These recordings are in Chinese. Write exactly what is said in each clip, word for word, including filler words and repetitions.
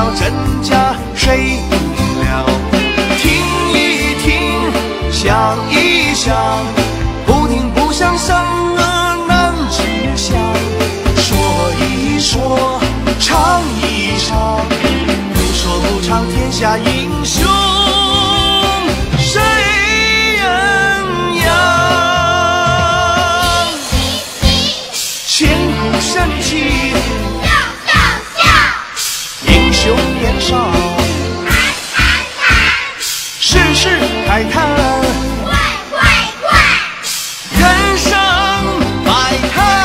真假谁明了？听一听，想一想，不听不想，生而难知晓。说一说，唱一唱，不说不唱，天下英雄谁人扬？千古神奇，笑笑笑；英雄年少，谈谈谈；世事慨叹，怪怪怪；人生百态。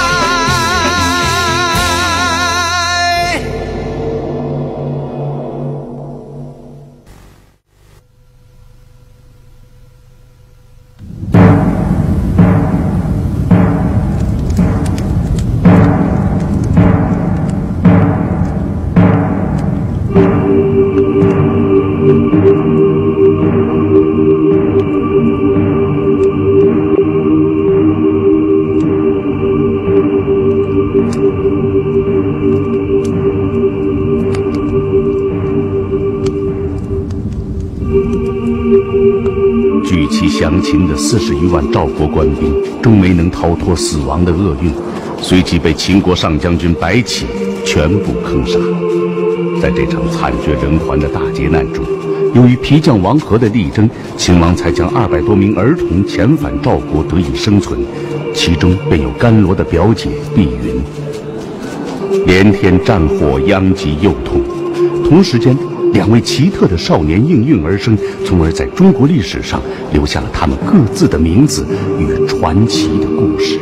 据其详情的四十余万赵国官兵，终没能逃脱死亡的厄运，随即被秦国上将军白起全部坑杀。在这场惨绝人寰的大劫难中，由于皮将王和的力争，秦王才将二百多名儿童遣返赵国得以生存，其中便有甘罗的表姐碧云。连天战火殃及幼童，同时间两位奇特的少年应运而生，从而在中国历史上留下了他们各自的名字与传奇的故事。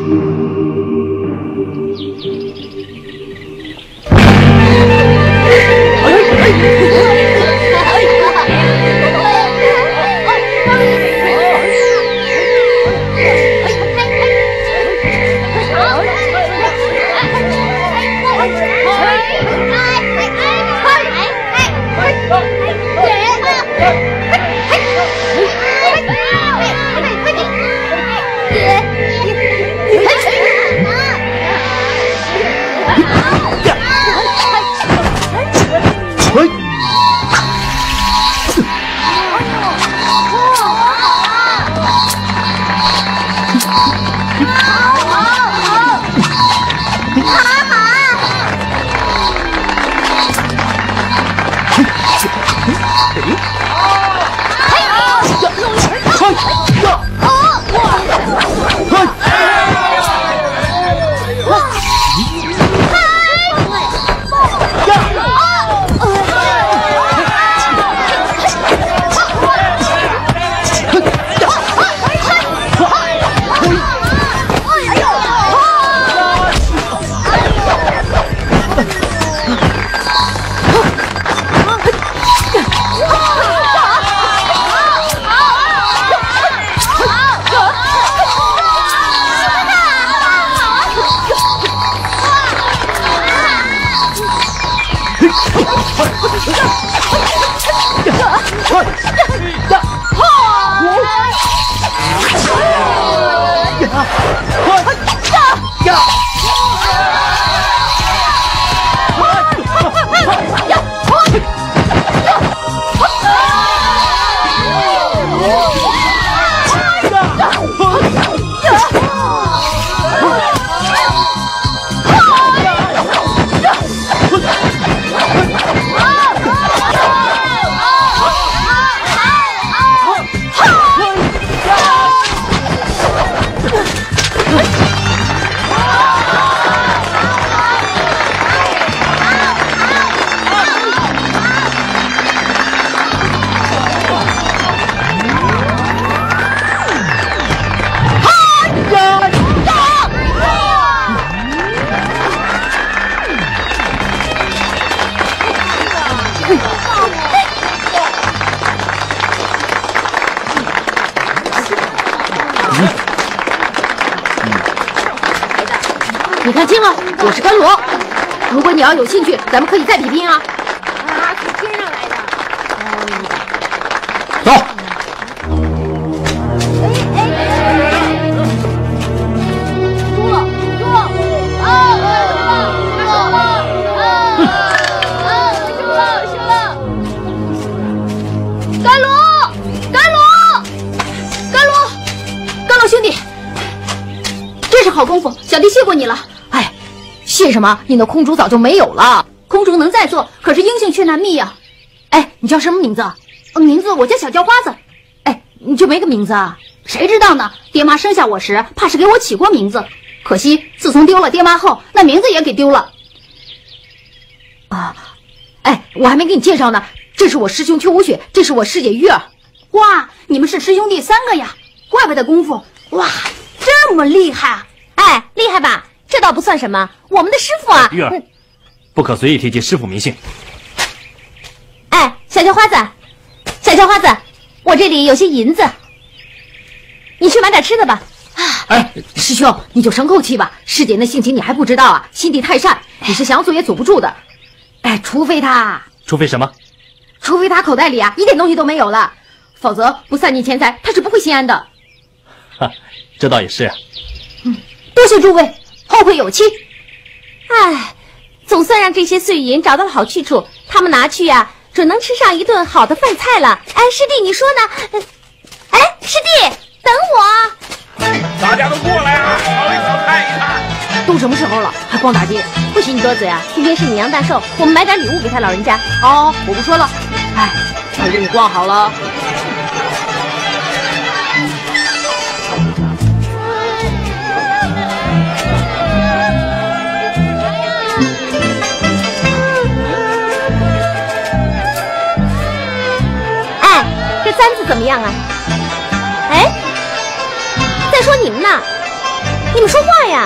你看清了，我是甘罗。如果你要有兴趣，咱们可以再比拼啊！ 啊，是天上来的。 走。 哎哎哎！输了，输了！啊啊啊啊啊！输了，输了，输了！ 好功夫，小弟谢过你了。哎，谢什么？你的空竹早就没有了。空竹能再做，可是英雄却难觅呀。哎，你叫什么名字？名字我叫小叫花子。哎，你就没个名字啊？谁知道呢？爹妈生下我时，怕是给我起过名字，可惜自从丢了爹妈后，那名字也给丢了。啊，哎，我还没给你介绍呢。这是我师兄邱无雪，这是我师姐玉儿。哇，你们是师兄弟三个呀？怪不得功夫哇这么厉害啊！ 哎，厉害吧？这倒不算什么，我们的师傅啊。 玉儿，嗯、不可随意提及师傅名姓。 哎，小叫花子，小叫花子，我这里有些银子，你去买点吃的吧。 哎，师兄，你就生口气吧。师姐那性情你还不知道啊，心地太善，你是想阻也阻不住的。哎，除非他， 除非什么？ 除非他口袋里啊一点东西都没有了，否则不散尽钱财，他是不会心安的。 哈，这倒也是。 嗯，多谢诸位，后会有期。 哎，总算让这些碎银找到了好去处，他们拿去呀、啊，准能吃上一顿好的饭菜了。哎，师弟，你说呢？哎，师弟，等我！ 大家都过来啊，瞧一瞧，看一看。 都什么时候了，还光打碟？ 不许你多嘴啊！今天是你娘大寿，我们买点礼物给他老人家。 哦，我不说了。哎，陪着你逛好了。 哎，这簪子怎么样啊？哎，再说你们呢，你们说话呀！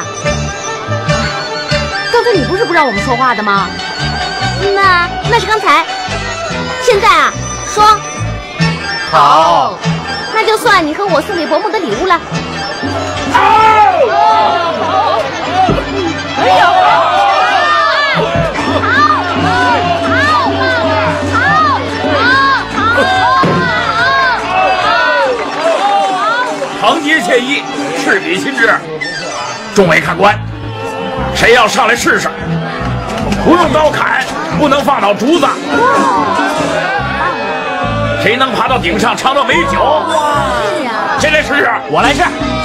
刚才你不是不让我们说话的吗？ 那那是刚才，现在啊，说好， 那就算你和我送给伯母的礼物了。 好， 哎呦！好，好，好， 承接切意，赤笔亲至。众位看官，谁要上来试试？不用刀砍，不能放倒竹子。谁能爬到顶上尝到美酒？谁来试试？ 我来试。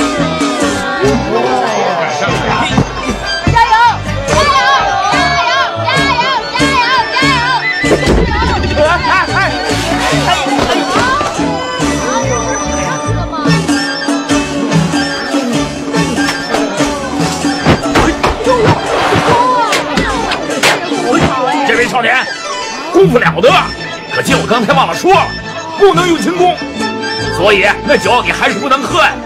加油！加油！加油！加油！加油！加油！加油！ 这位少年，功夫了得，可惜我刚才忘了说了，不能用轻功，所以那酒你还是不能喝呀。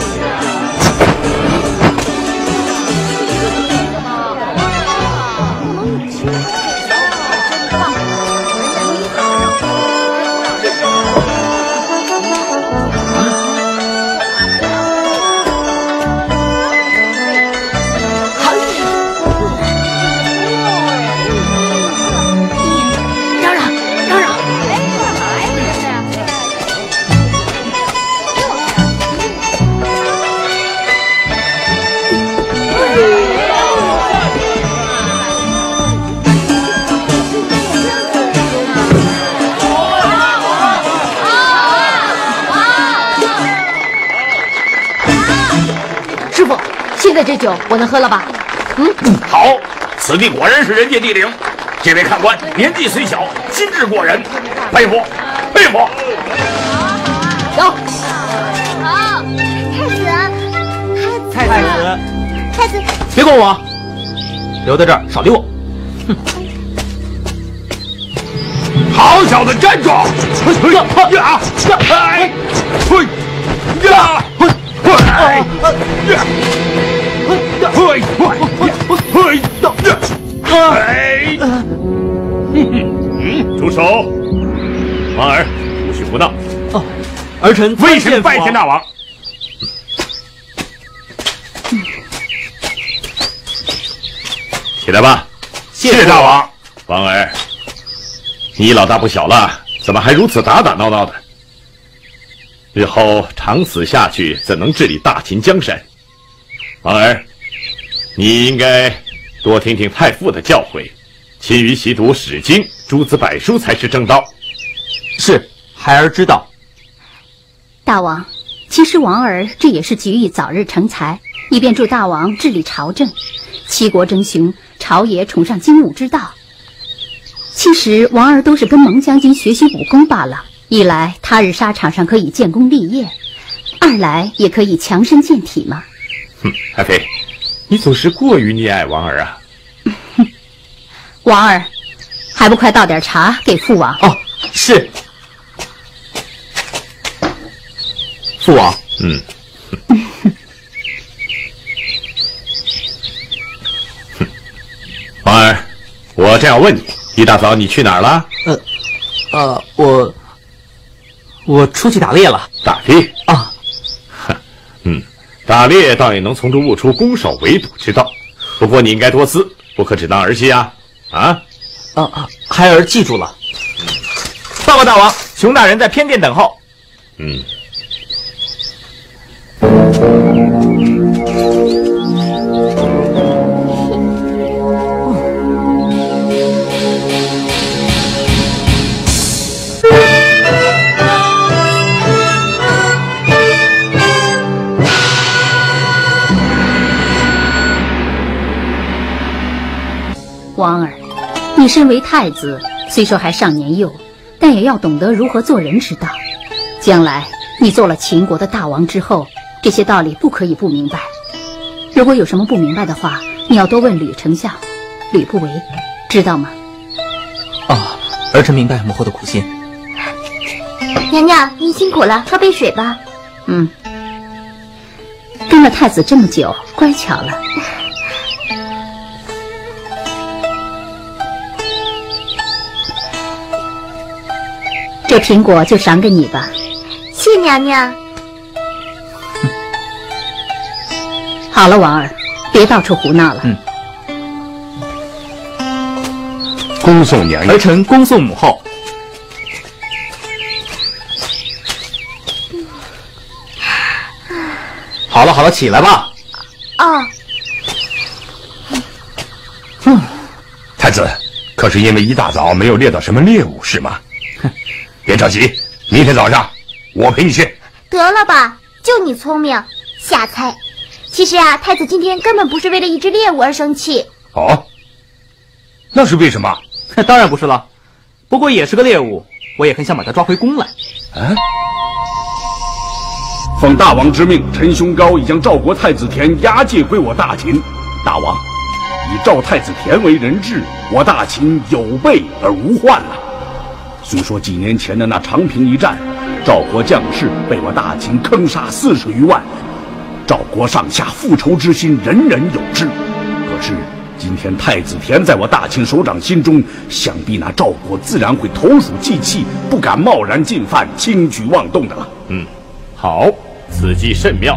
现在这酒我能喝了吧？嗯， 好，此地果然是人杰地灵。这位看官年纪虽小，心智过人，佩服佩服。 走。 好，太子， 太子， 太子， 别管我，留在这儿少理我。哼！ 好小子，站住！呀呀！哎！嘿！呀！嘿！嘿！呀！嘿！嘿！嘿！嗯，住手！王儿，不许胡闹！ 哦，儿臣微臣拜见大王。起来吧，谢谢大王。王儿，你老大不小了，怎么还如此打打闹闹的？日后长此下去，怎能治理大秦江山？王儿，你应该多听听太傅的教诲，勤于习读《史经》《诸子百书》才是正道。 是，孩儿知道。 大王，其实王儿这也是急于早日成才， 以便助大王治理朝政。七国争雄，朝野崇尚精武之道。其实王儿都是跟蒙将军学习武功罢了。一来他日沙场上可以建功立业，二来也可以强身健体嘛。 哼，爱妃，你总是过于溺爱王儿啊。 王儿，还不快倒点茶给父王？ 哦，是。父王， 嗯。王儿，我正要问你，一大早你去哪儿了？ 呃，呃，我我出去打猎了。 打猎啊？ 嗯，打猎倒也能从中悟出攻守为堵之道。不过你应该多思，不可只当儿戏啊！啊？ 啊啊！孩儿记住了。报告大王，熊大人在偏殿等候。 嗯。 王儿，你身为太子，虽说还尚年幼，但也要懂得如何做人之道。将来你做了秦国的大王之后，这些道理不可以不明白。如果有什么不明白的话，你要多问吕丞相、吕不韦，知道吗？ 哦，儿臣明白母后的苦心。 娘娘，您辛苦了，喝杯水吧。 嗯，跟了太子这么久，乖巧了。这苹果就赏给你吧。 谢娘娘。 好了，王儿，别到处胡闹了。 嗯。 恭送娘娘。 儿臣恭送母后。好了好了，起来吧。 哦。 嗯，太子，可是因为一大早没有猎到什么猎物是吗？别着急，明天早上我陪你去。 得了吧，就你聪明，瞎猜。其实啊，太子今天根本不是为了一只猎物而生气。 哦，那是为什么？ 当然不是了，不过也是个猎物，我也很想把它抓回宫来。 啊！ 奉大王之命，陈兄高已将赵国太子田押解归我大秦。大王，以赵太子田为人质，我大秦有备而无患了。虽说几年前的那长平一战，赵国将士被我大秦坑杀四十余万，赵国上下复仇之心人人有之。可是今天太子田在我大秦首长心中，想必那赵国自然会投鼠忌器，不敢贸然进犯、轻举妄动的了。 嗯，好，此计甚妙。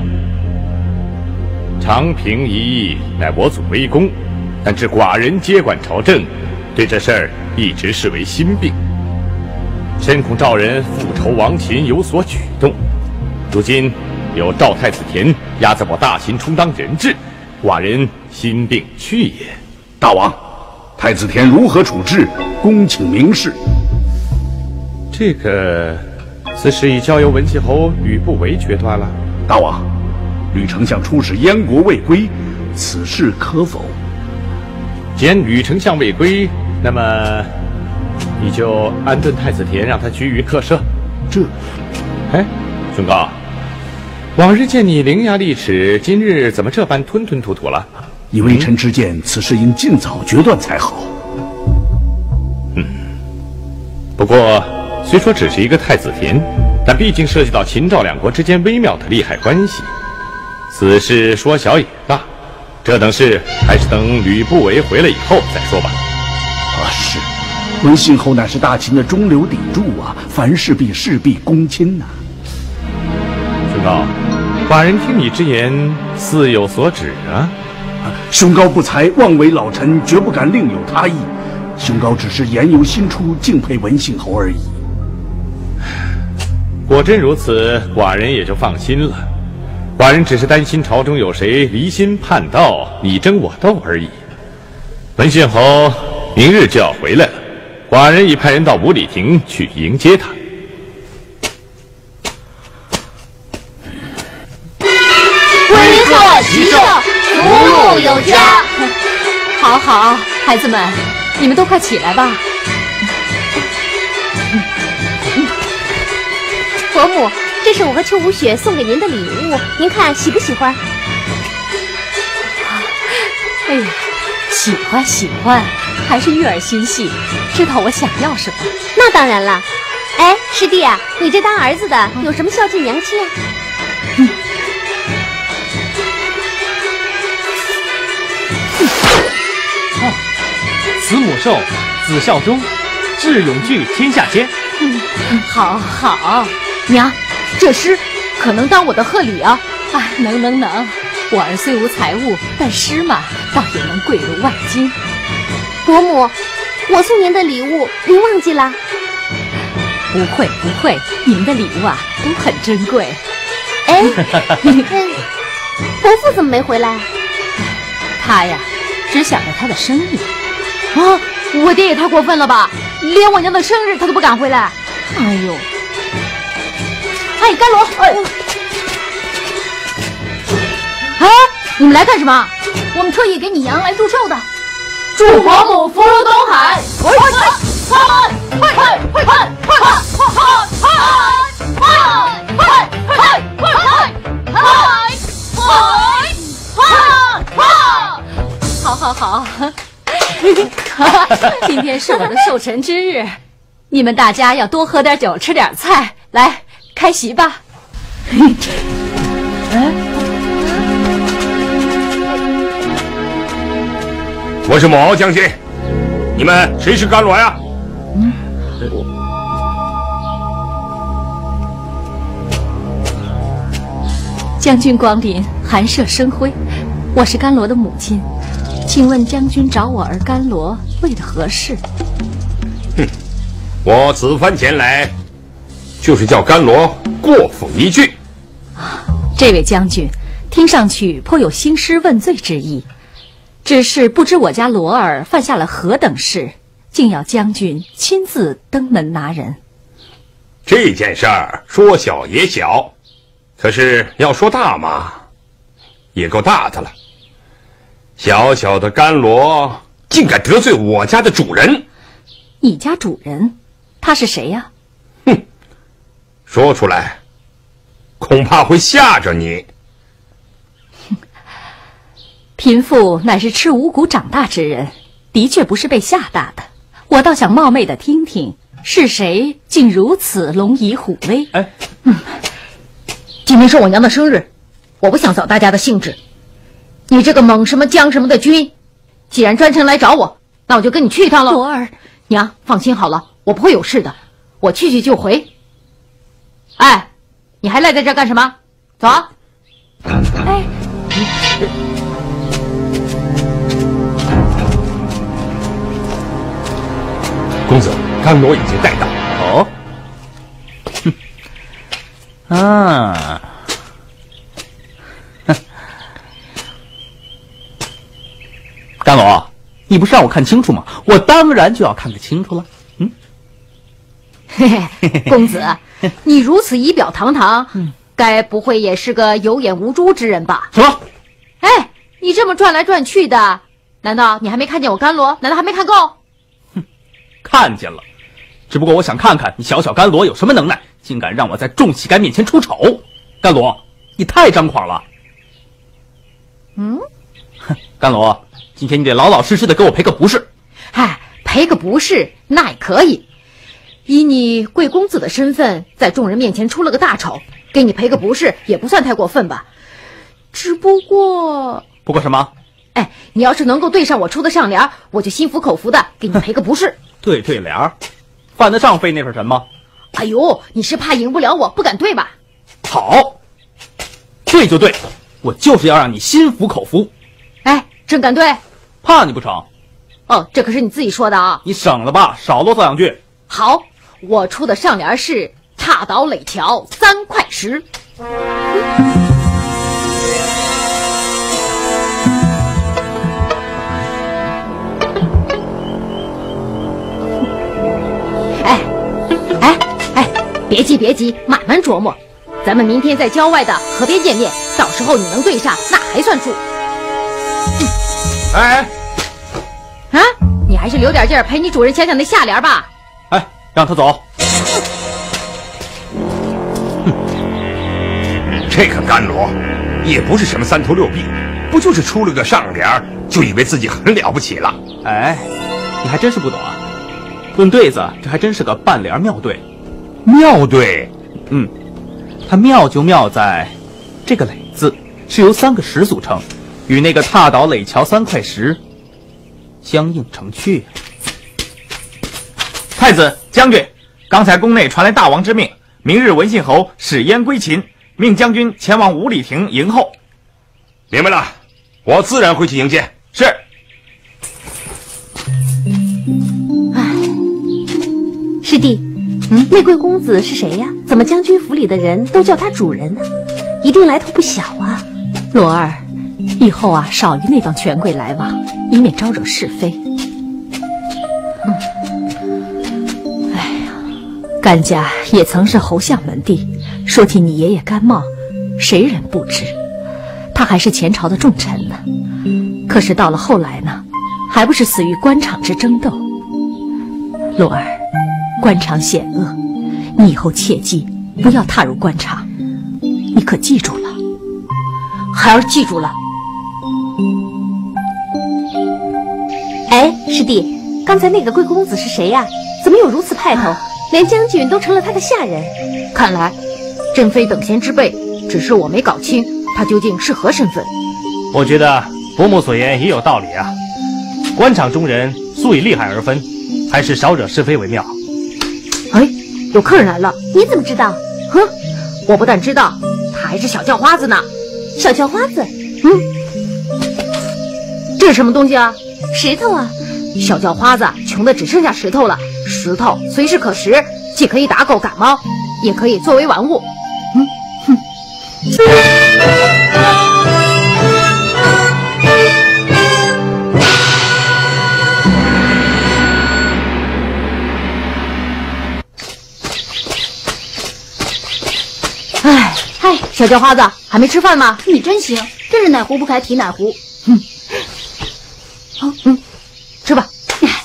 长平一役乃我祖威功，但至寡人接管朝政，对这事儿一直视为心病。深恐赵人复仇亡秦有所举动，如今有赵太子田压在我大秦充当人质，寡人心病去也。 大王，太子田如何处置？恭请明示。 这个，此事已交由文信侯吕不韦决断了。 大王，吕丞相出使燕国未归，此事可否？ 既然吕丞相未归，那么你就安顿太子田，让他居于客舍。 这， 哎，兄高，往日见你伶牙俐齿，今日怎么这般吞吞吐吐了？ 以微臣之见，此事应尽早决断才好。 嗯，不过虽说只是一个太子田，但毕竟涉及到秦赵两国之间微妙的利害关系，此事说小也大。这等事还是等吕不韦回来以后再说吧。 啊，是。文信侯乃是大秦的中流砥柱啊，凡事必事必躬亲呐、 啊。兄高，寡人听你之言，似有所指啊。 啊兄高不才，妄为老臣绝不敢另有他意。兄高只是言由心出，敬佩文信侯而已。 果真如此，寡人也就放心了。寡人只是担心朝中有谁离心叛道，你争我斗而已。文信侯明日就要回来了，寡人已派人到五里亭去迎接他。 威祸齐收。 好好，孩子们，你们都快起来吧。 伯母，这是我和邱无雪送给您的礼物，您看喜不喜欢？ 哎呀，喜欢喜欢，还是悦儿心细，知道我想要什么。 那当然了。哎，师弟啊，你这当儿子的有什么孝敬娘亲啊？ 嗯哦，慈母寿，子孝忠，智勇聚天下间。 嗯，好好，娘，这诗可能当我的贺礼啊！啊，能能能，我儿虽无财物，但诗嘛，倒也能贵如万金。 伯母，我送您的礼物，您忘记了？ 不会不会，你们的礼物啊都很珍贵。 哎，嗯，伯父怎么没回来？ 他呀，只想着他的生日。啊，我爹也太过分了吧！连我娘的生日他都不敢回来。哎呦！哎，甘罗，哎，哎，你们来干什么？我们特意给你娘来祝寿的。祝伯母福如东海！快快快快快快快快快快快快快！好好好，今天是我的寿辰之日，你们大家要多喝点酒，吃点菜，来开席吧。 我是某敖将军，你们谁是甘罗呀？嗯， 将军光临，寒舍生辉。我是甘罗的母亲，请问将军找我儿甘罗为的何事？ 哼，我此番前来，就是叫甘罗过府一聚。 啊，这位将军听上去颇有兴师问罪之意，只是不知我家罗儿犯下了何等事，竟要将军亲自登门拿人。 这件事儿说小也小，可是要说大嘛，也够大的了。小小的甘罗竟敢得罪我家的主人！ 你家主人？他是谁呀？ 哼，说出来，恐怕会吓着你。 贫妇乃是吃五谷长大之人，的确不是被吓大的。我倒想冒昧的听听，是谁竟如此龙移虎威？哎，嗯，今天是我娘的生日，我不想扫大家的兴致。你这个猛什么将什么的军，既然专程来找我，那我就跟你去一趟了。罗儿，娘放心好了，我不会有事的，我去去就回。哎，你还赖在这儿干什么？走啊！哎。 公子，甘罗已经带到。 哦，哼，啊，哼，甘罗，你不是让我看清楚吗？我当然就要看个清楚了。嗯， 嘿嘿，公子，你如此仪表堂堂，嗯，该不会也是个有眼无珠之人吧？ 什么？ 哎，你这么转来转去的，难道你还没看见我甘罗？难道还没看够？ 看见了，只不过我想看看你小小甘罗有什么能耐，竟敢让我在众乞丐面前出丑。甘罗，你太张狂了。 嗯， 哼，甘罗，今天你得老老实实的给我赔个不是。 嗨，赔个不是那也可以，以你贵公子的身份，在众人面前出了个大丑，给你赔个不是也不算太过分吧。只不过， 不过什么？ 哎，你要是能够对上我出的上联，我就心服口服的给你赔个不是。 对对联儿，犯得上费那份神吗？ 哎呦，你是怕赢不了我，不敢对吧？ 好，这就对，我就是要让你心服口服。 哎，真敢对？ 怕你不成？ 哦，这可是你自己说的啊。 你省了吧，少啰嗦两句。 好，我出的上联是踏倒垒桥三块石。嗯别急别急，慢慢琢磨。咱们明天在郊外的河边见面，到时候你能对上，那还算数。 哎， 还是留点劲儿陪你主人想想那下联吧。 哎，让他走。 这个甘罗也不是什么三头六臂，不就是出了个上联就以为自己很了不起了？ 哎，你还真是不懂啊！论对子，这还真是个半联妙对。 妙对， 嗯，它妙就妙在，这个垒字是由三个石组成，与那个踏倒垒桥三块石相映成趣。太子将军，刚才宫内传来大王之命，明日文信侯使燕归秦，命将军前往五里亭迎候。 明白了，我自然会去迎接。 是。 师弟，嗯，那贵公子是谁呀？怎么将军府里的人都叫他主人呢？一定来头不小啊！ 罗儿，以后啊少与那帮权贵来往，以免招惹是非。嗯，哎呀，甘家也曾是侯相门第，说起你爷爷甘茂，谁人不知？他还是前朝的重臣呢。可是到了后来呢，还不是死于官场之争斗？罗儿，官场险恶，你以后切记不要踏入官场，你可记住了？ 孩儿记住了。 哎，师弟，刚才那个贵公子是谁呀？怎么有如此派头，连将军都成了他的下人？ 看来朕非等闲之辈，只是我没搞清他究竟是何身份。 我觉得伯母所言也有道理啊。官场中人素以利害而分，还是少惹是非为妙。 哎，有客人来了。 你怎么知道？ 哼，我不但知道，他还是小叫花子呢。 小叫花子？ 嗯，这是什么东西啊？ 石头啊。 小叫花子穷的只剩下石头了。石头随时可食，既可以打狗赶猫，也可以作为玩物。嗯哼。哎嗨，小叫花子还没吃饭吗？ 你真行，真是哪壶不开提哪壶。 嗯，好，嗯，吃吧。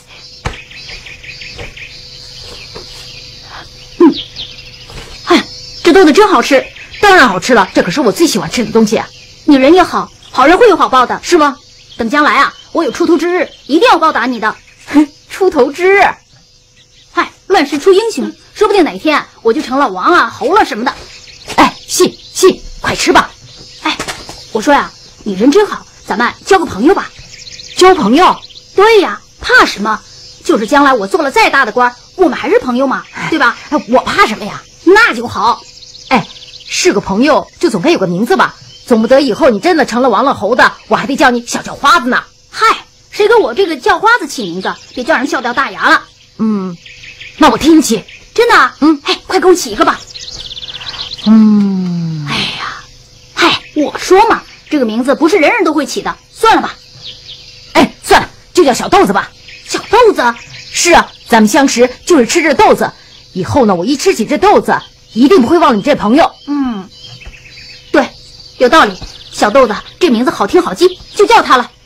嗯，哎，这豆子真好吃。当然好吃了，这可是我最喜欢吃的东西啊。 你人也好，好人会有好报的，是吗？等将来啊，我有出头之日，一定要报答你的。 哼，出头之日？ 嗨，乱世出英雄，说不定哪天我就成了王啊、侯了什么的。 哎，信信，快吃吧。 哎，我说呀，你人真好，咱们交个朋友吧。 交朋友？ 对呀，怕什么？就是将来我做了再大的官，我们还是朋友嘛，对吧？ 哎，我怕什么呀？ 那就好。 哎，是个朋友，就总该有个名字吧？总不得以后你真的成了王了侯的，我还得叫你小叫花子呢。 嗨，谁给我这个叫花子起名字？别叫人笑掉大牙了。 嗯，那我听起。 真的？ 嗯， 哎，快给我起一个吧。 嗯， 哎呀，嗨，我说嘛，这个名字不是人人都会起的，算了吧。 哎，算了，就叫小豆子吧。 小豆子？ 是啊，咱们相识就是吃这豆子，以后呢，我一吃起这豆子，一定不会忘了你这朋友。 嗯，对，有道理。小豆子这名字好听好记，就叫他了。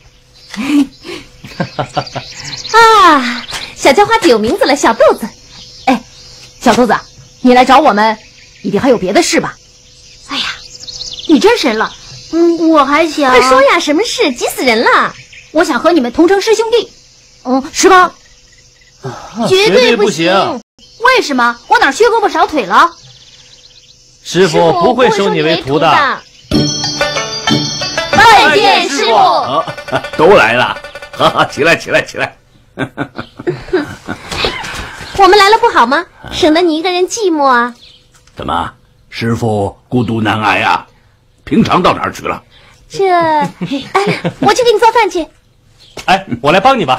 啊，小叫花子有名字了，小豆子。 哎，小豆子，你来找我们，一定还有别的事吧？ 哎呀，你真神了。嗯，我还想…… 快说呀，什么事？急死人了！ 我想和你们同成师兄弟。 嗯，是吧？ 绝对不行。 为什么？我哪缺胳膊少腿了？ 师傅不会收你为徒的。 拜见师傅。 啊，都来了，哈哈，起来，起来，起来。 我们来了不好吗？省得你一个人寂寞啊。 怎么，师傅孤独难挨啊？平常到哪儿去了？ 这，哎，我去给你做饭去。 哎，我来帮你吧。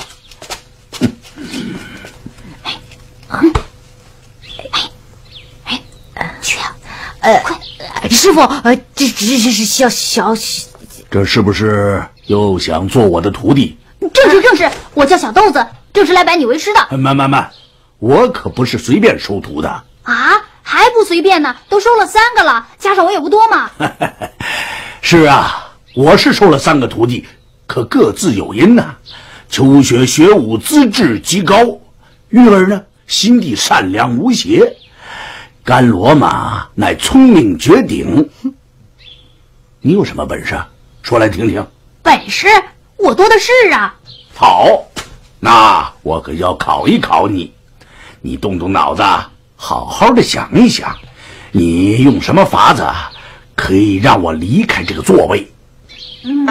哎，哎，去啊！ 呃，快，师傅，呃，这这这是小小， 这是不是又想做我的徒弟？ 正是正是，我叫小豆子，正是来拜你为师的。 慢慢慢，我可不是随便收徒的啊，还不随便呢，都收了三个了，加上我也不多嘛。 是啊，我是收了三个徒弟，可各自有因呐、啊。 求学学武资质极高，玉儿呢心地善良无邪，甘罗嘛乃聪明绝顶。你有什么本事？说来听听。 本事我多的是啊。 好，那我可要考一考你。你动动脑子，好好的想一想，你用什么法子可以让我离开这个座位？嗯。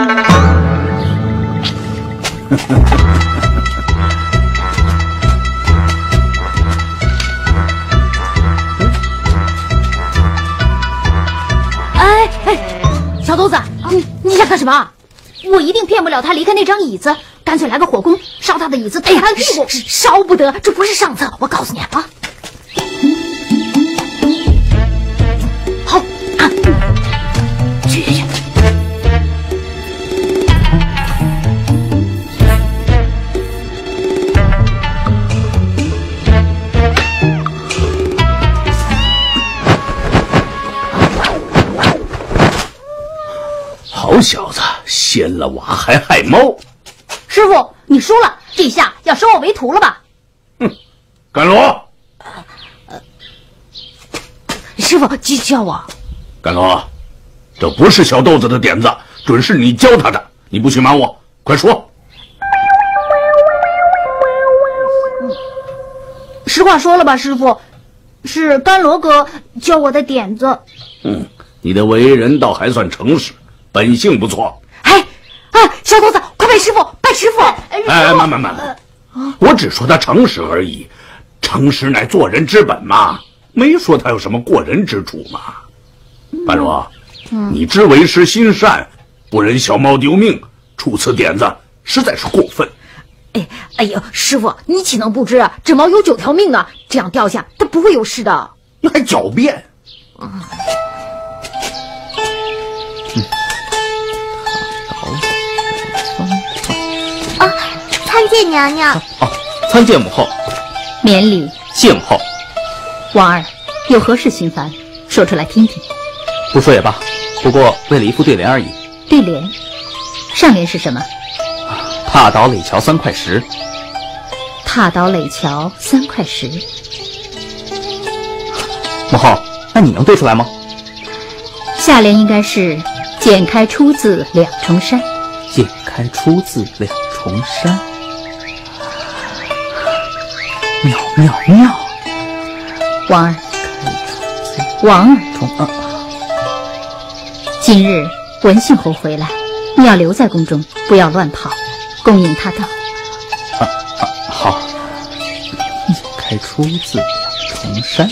哎哎，小豆子，你你想干什么？我一定骗不了他离开那张椅子，干脆来个火攻，烧他的椅子，推他的屁股。烧不得，这不是上策。我告诉你啊，好啊，去去去。 好小子，掀了瓦还害猫。 师傅，你输了，这下要收我为徒了吧？ 哼，甘罗。 呃，师傅记叫我。 甘罗，这不是小豆子的点子，准是你教他的。你不许瞒我，快说。 实话说了吧，师傅，是甘罗哥教我的点子。 嗯，你的为人倒还算诚实，本性不错。 哎，啊，小豆子，快拜师傅，拜师傅！ 哎，慢慢慢慢，我只说他诚实而已，诚实乃做人之本嘛，没说他有什么过人之处嘛。甘罗，嗯、你知为师心善，不忍小猫丢命，出此点子实在是过分。 哎，哎呦，师傅，你岂能不知啊？这猫有九条命呢，这样掉下它不会有事的。 你还狡辩？嗯。 啊，参见娘娘。 哦，参见母后。 免礼。 谢母后。 王儿，有何事心烦？说出来听听。 不说也罢，不过为了一副对联而已。 对联？上联是什么？ 踏倒垒桥三块石。 踏倒垒桥三块石。 母后，那你能对出来吗？ 下联应该是剪开出自两重山。 剪开出自两重山。妙妙妙！ 王儿，王儿， 从啊， 今日文信侯回来，你要留在宫中，不要乱跑，恭迎他到。 啊啊，好。剪开出自两重山。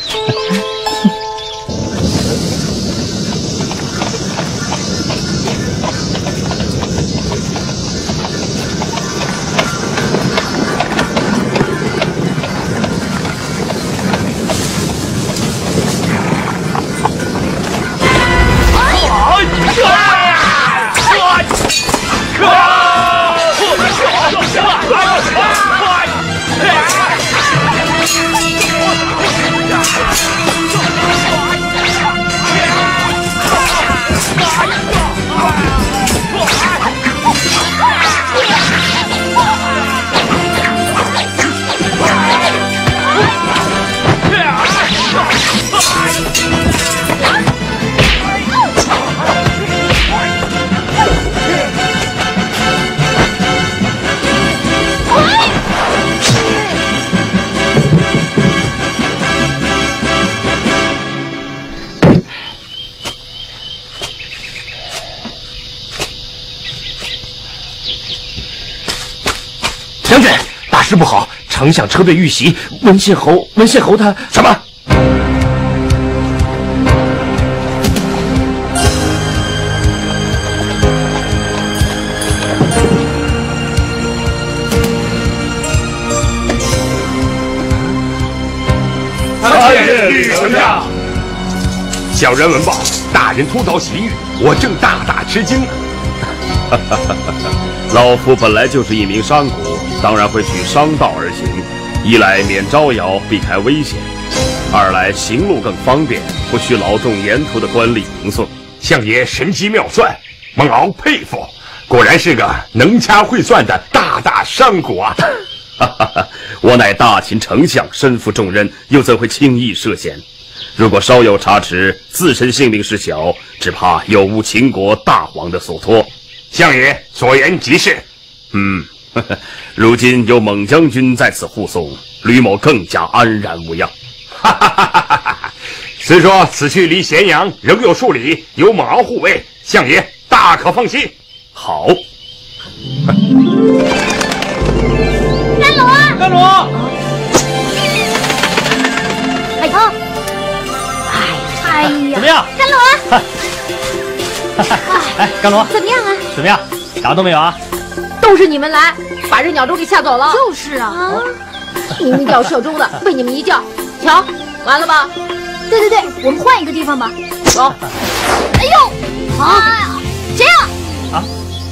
将军，大事不好！丞相车队遇袭，文信侯，文信侯他什么？ 参见绿丞相。小人闻报，大人突遭袭狱，我正大大吃惊。 老夫本来就是一名商贾，当然会取商道而行，一来免招摇，避开危险；二来行路更方便，不需劳动沿途的官吏迎送。 相爷神机妙算，蒙敖佩服。 果然是个能掐会算的大大商贾啊！ 哈哈哈，我乃大秦丞相，身负重任，又怎会轻易涉险？如果稍有差池，自身性命事小，只怕有无秦国大王的所托。 相爷所言极是。 嗯，呵呵，如今有猛将军在此护送，吕某更加安然无恙。 哈哈哈哈哈！虽说此去离咸阳仍有数里，有猛敖护卫，相爷大可放心。 好。 甘罗， 甘罗， 哎呀，哎呀， 怎么样？ 甘罗， 哎，甘罗， 怎么样啊？ 怎么样？啥都没有啊？ 都是你们来，把这鸟粥给吓走了。 就是啊，啊明明叫射钟的，被你们一叫，瞧，完了吧？ 对对对，我们换一个地方吧。 走。 哎呦，啊，谁呀？ 啊？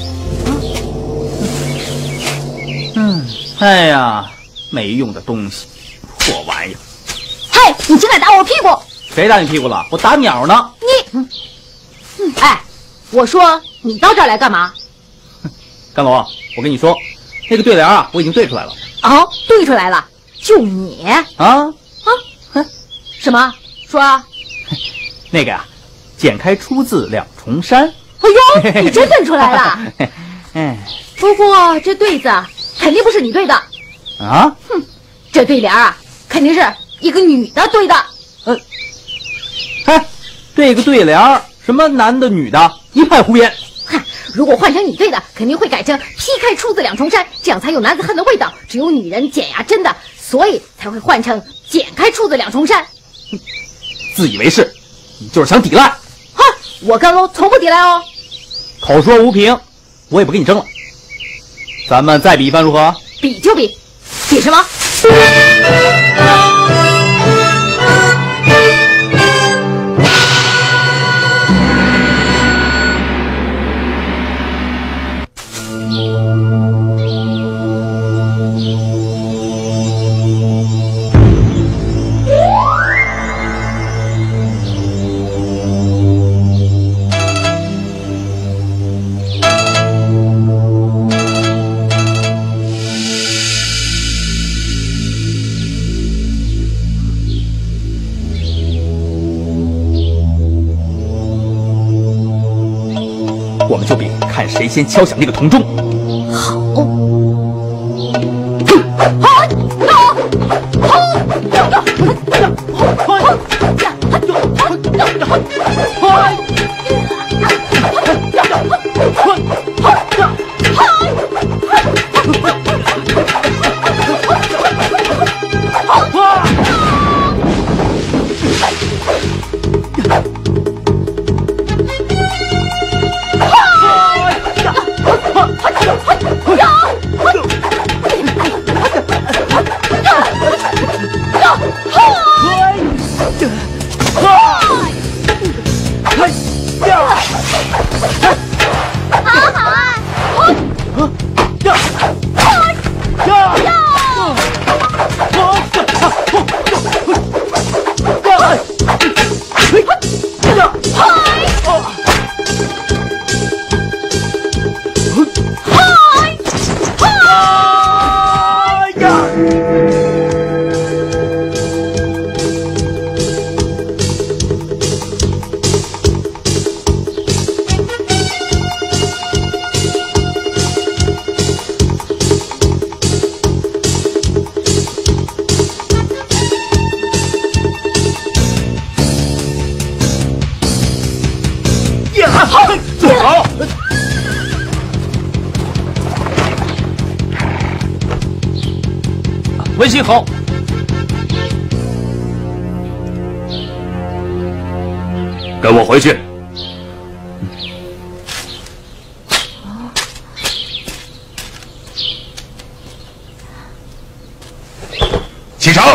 嗯，哎呀，没用的东西，破玩意儿！ 嘿，你竟敢打我屁股！ 谁打你屁股了？我打鸟呢。 你，嗯，嗯，哎，我说你到这儿来干嘛？ 甘罗，我跟你说，那个对联啊，我已经对出来了。 哦，对出来了，就你啊啊，哼，什么？说啊。 那个呀、啊，剪开出自两重山。 哎呦，你真认出来了。 嗯， 不过这对子肯定不是你对的。 啊？ 哼，这对联啊，肯定是一个女的对的。 呃，哎，这个对联什么男的女的，一派胡言。 嗨，如果换成你对的，肯定会改成劈开出自两重山，这样才有男子汉的味道。只有女人剪呀针的，所以才会换成剪开出自两重山。 自以为是，你就是想抵赖。 哈，我甘罗从不抵赖哦。 口说无凭，我也不跟你争了。咱们再比一番如何？ 比就比，比什么？ 我们就比看谁先敲响那个铜钟。 好。 走！ 文心好， 跟我回去。 启程。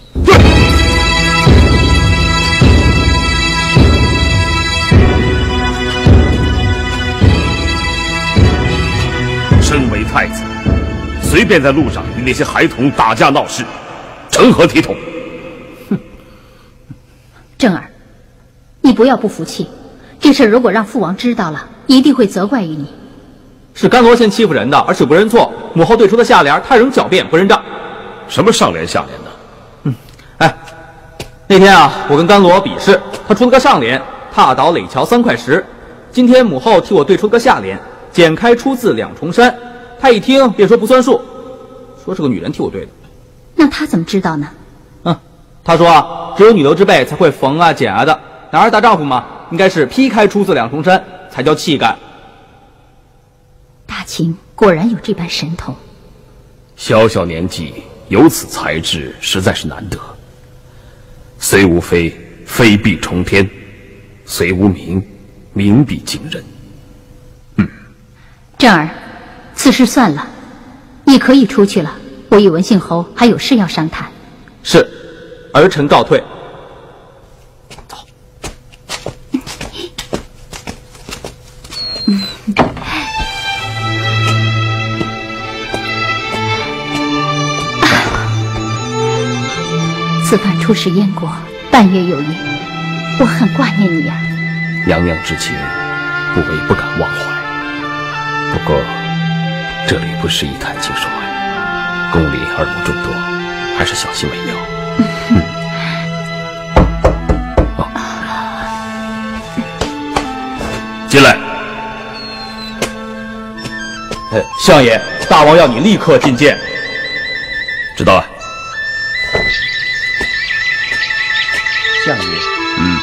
身为太子，随便在路上与那些孩童打架闹事，成何体统？ 哼，正儿，你不要不服气，这事如果让父王知道了，一定会责怪于你。 是甘罗先欺负人的，而且不认错。母后对出的下联太人狡辩，不认账。 什么上联下联呢？ 嗯，哎，那天啊，我跟甘罗比试，他出了个上联，踏倒垒桥三块石。今天母后替我对出了个下联，剪开出自两重山。他一听便说不算数，说是个女人替我对的。 那他怎么知道呢？ 嗯，他说啊，只有女流之辈才会缝啊剪啊的，男儿大丈夫嘛，应该是劈开出自两重山才叫气概。 大秦果然有这般神通， 小小年纪有此才智，实在是难得。虽无非，非必冲天；虽无名，名必惊人。嗯， 正儿，此事算了，你可以出去了。我与文信侯还有事要商谈。 是，儿臣告退。走。 嗯。此番出使燕国半月有余，我很挂念你呀、啊。 娘娘之情，不为不敢忘怀。不过，这里不适宜谈情说爱，宫里耳目众多，还是小心为妙。嗯。哦、进来。 呃，相爷，大王要你立刻觐见。 知道了。 相爷， 嗯，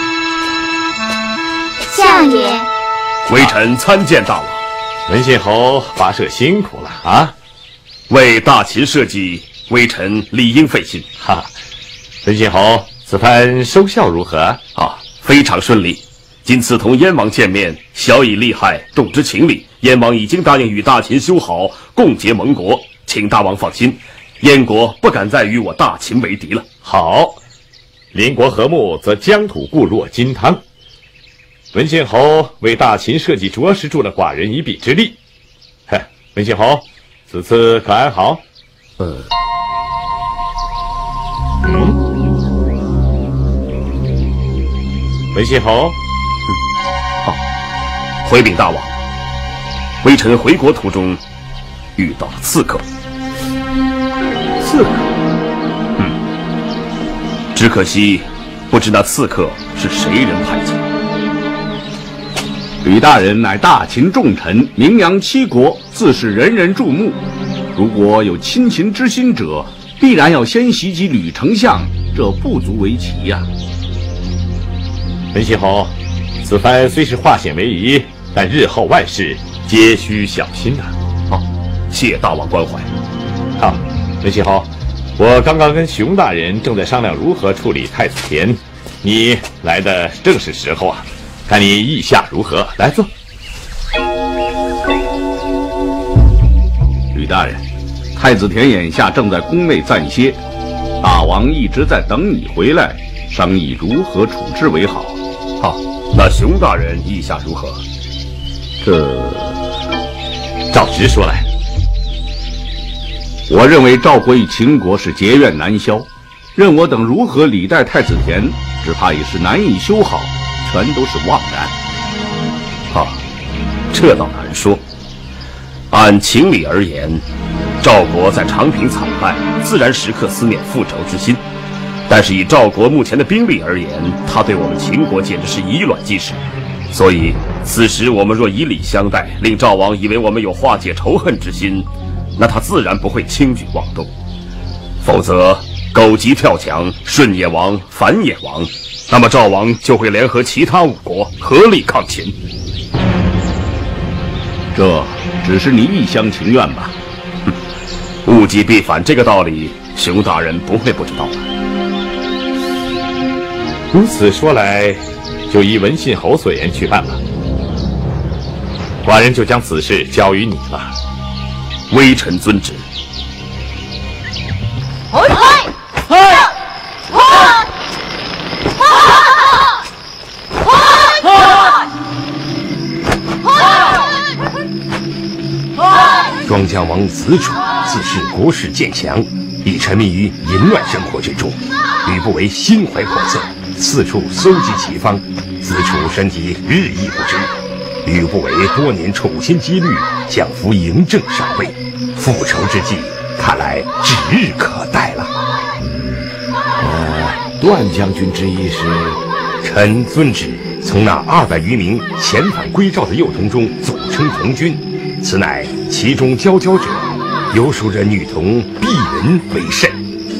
相爷， 微臣参见大王。 文信侯跋涉辛苦了啊！ 为大秦社稷，微臣理应费心。 哈，文信侯此番收效如何？ 啊，非常顺利。今次同燕王见面，小以利害，动之情理。燕王已经答应与大秦修好，共结盟国，请大王放心，燕国不敢再与我大秦为敌了。 好。邻国和睦，则疆土固若金汤。文信侯为大秦社稷着实助了寡人一臂之力。哼，文信侯，此次可安好？ 呃， 嗯，文信侯， 嗯，好，回禀大王，微臣回国途中遇到了刺客。 刺客？ 只可惜，不知那刺客是谁人派遣。 吕大人乃大秦重臣，名扬七国，自是人人注目。如果有亲秦之心者，必然要先袭击吕丞相，这不足为奇呀、啊。 文信侯，此番虽是化险为夷，但日后万事皆需小心呐、啊。 哦，谢大王关怀。 好，文信侯。我刚刚跟熊大人正在商量如何处理太子田，你来的正是时候啊！看你意下如何？来坐。 吕大人，太子田眼下正在宫内暂歇，大王一直在等你回来，商议如何处置为好。 好，那熊大人意下如何？ 这照直说来。 我认为赵国与秦国是结怨难消，任我等如何礼待太子田，只怕也是难以修好，全都是妄然。 啊，这倒难说。按情理而言，赵国在长平惨败，自然时刻思念复仇之心。但是以赵国目前的兵力而言，他对我们秦国简直是以卵击石。所以此时我们若以礼相待，令赵王以为我们有化解仇恨之心，那他自然不会轻举妄动。否则狗急跳墙，舜也亡，樊也亡，那么赵王就会联合其他五国合力抗秦。 这只是你一厢情愿吧？ 哼，物极必反这个道理，熊大人不会不知道的。 如此说来，就依文信侯所言去办吧。寡人就将此事交于你了。 微臣遵旨。 嘿，嘿，嘿， 庄姜王子楚自恃国势渐强，已沉迷于淫乱生活之中，吕不韦心怀叵测，四处搜集奇方，子楚身体日益不支。 吕不韦多年处心积虑，想扶嬴政上位，复仇之计看来指日可待了。 呃，段将军之意是？ 臣遵旨，从那二百余名遣返归赵的幼童中组成童军，此乃其中佼佼者，有属着女童鄙人为甚。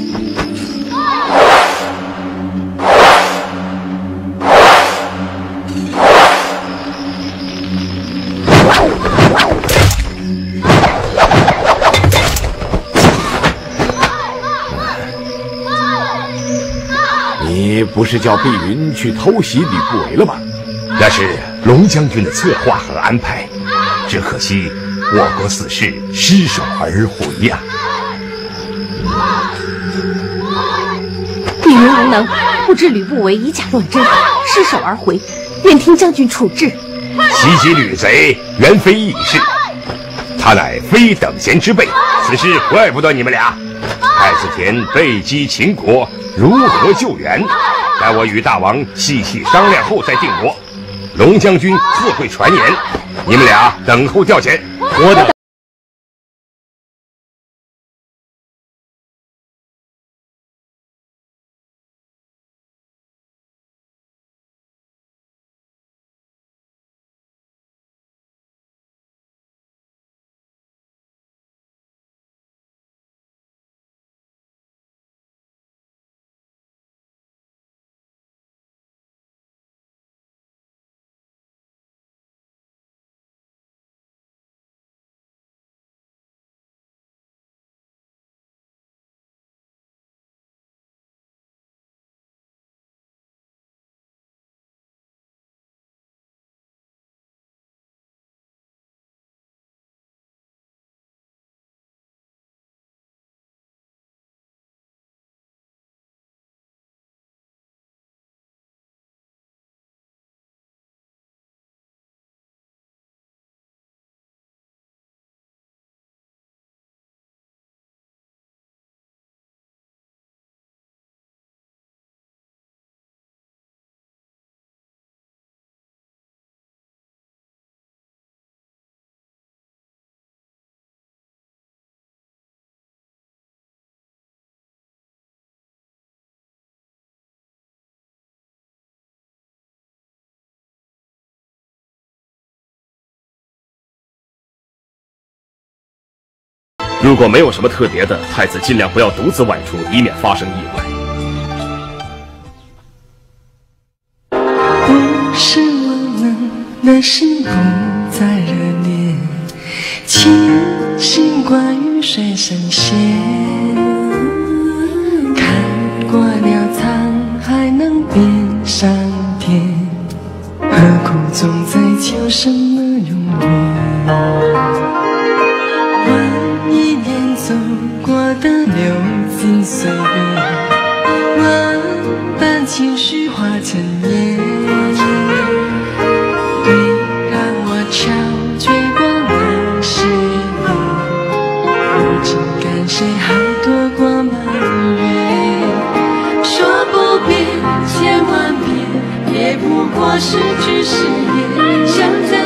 你不是叫碧云去偷袭吕不韦了吗？ 那是龙将军的策划和安排，只可惜我国死士失手而回呀、 啊。碧云无能，不知吕不韦以假乱真，失手而回，愿听将军处置。 袭击吕贼原非易事，他乃非等闲之辈，此事怪不得你们俩。太子田被击秦国，如何救援？待我与大王细细商量后再定夺。龙将军自会传言，你们俩等候调遣。 我等。 如果没有什么特别的，太子尽量不要独自外出，以免发生意外。 不是我们的心不再热烈，清醒关于水神仙，看过了沧海能变上天，何苦总在求什么永远？走过的流金岁月，万般情绪化成烟，别让我憔悴过那些年，如今感谢还躲过满月。说不变，千万变，也不过是句誓言，想在